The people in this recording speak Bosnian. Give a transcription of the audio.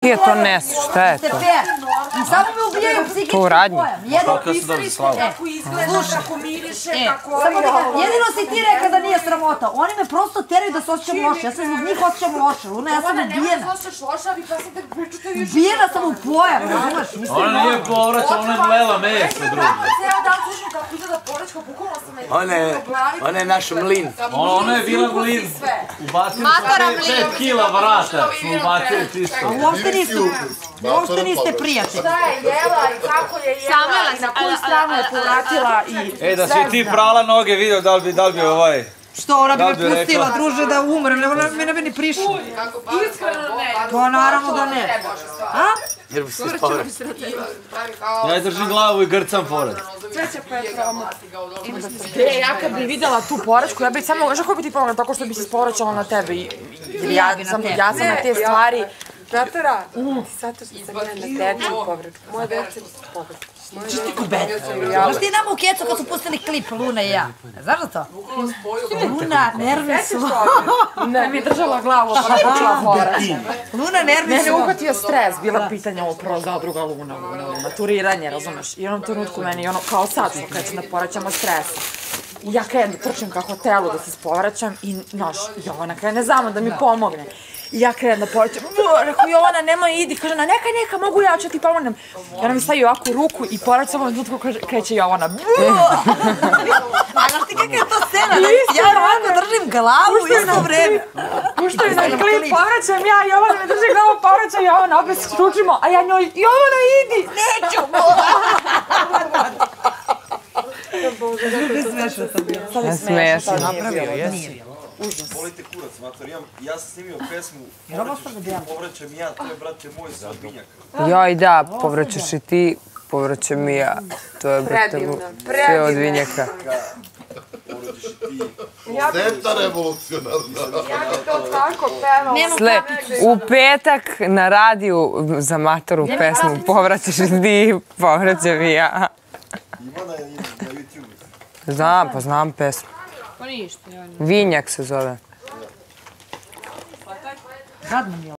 je to nesu, šta je to? I samo me ubijaju psihički pojam. Jedino si ti reka da nije sramota. Oni me prosto teraju da se osjećam loše. Ja se zbog njih osjećam loše. Luna, ja sam ubijena. Ubijena sam u pojam, razumeš? Ona nije povraća, ona je mlela meso, drugo. Ona je naš mlin. Ona je bila mlin. Ubacili smo 5 kila vrata. Smo ubacili čisto. Uopšte niste prijatelji. Šta je jela i kako je jela i na koju stranu je povratila i... Da si ti prala noge, vidio da li bi ovaj... Što, ona bi me pustila, druže, da umrem, ona me ne bi ni prišla. Iskreno ne. To naravno da ne. A? Jer bi se ispovred. Ja držim glavu i grcam pored. Ja kad bi videla tu poračku, ja bi samo, znaš kako bi ti pomogla tako što bi se sporaćala na tebe. Ja sam na te stvari... Natora, zato što sam ja na dečju povratku. Moje deče su povratku. Čisti ko bed. Znaš ti nama u kecu kad su pustili klip Luna i ja? Znaš za to? Luna, nerve su. Ne mi držala glavu, pa počela poraća. Luna, nerve su. Mene uhvatio stres, bila pitanja ovo prvo zadruga Luna, maturiranje, razumeš? I u jednom trenutku meni, ono, kao sad smo krećem da poraćamo stresa. I ja krenem da trčim ka hotelu da se povraćam i, znaš, Jovana krene za mnom da mi pomogne. I ja krenem da povraćam, rekao Jovana, nemoj idi, kaže ona, neka, mogu ja, ću ti pomognem. I ona mi stavi ovako ruku i povraćam u trenutku kreće Jovana. A znaš ti kakva je to scena? Ja ovako držim glavu isto vreme. Puštaju na klip, povraćam ja, Jovana me drži glavu, povraćam Jovana, opet se čučimo, a ja njoj, Jovana idi! Neću! Smešno sam bila. Sad je smešno. Napravio, jesi. Volite kurac, mater, ja sam snimio pesmu Povraćam ja, to je, brate, moj sa Vinjaka. Joj da, povraćaš i ti, povraćam i ja. To je, brate, sve od Vinjaka. Povraćaš i ti. Seta revolucionarna. Ja bi to tako pevala. U petak na radiju za Matoru pesmu Povraćaš i ti, povraćam i ja. Ima na YouTube. Znam pesmu. Vinjak se zove. Gadno mi je.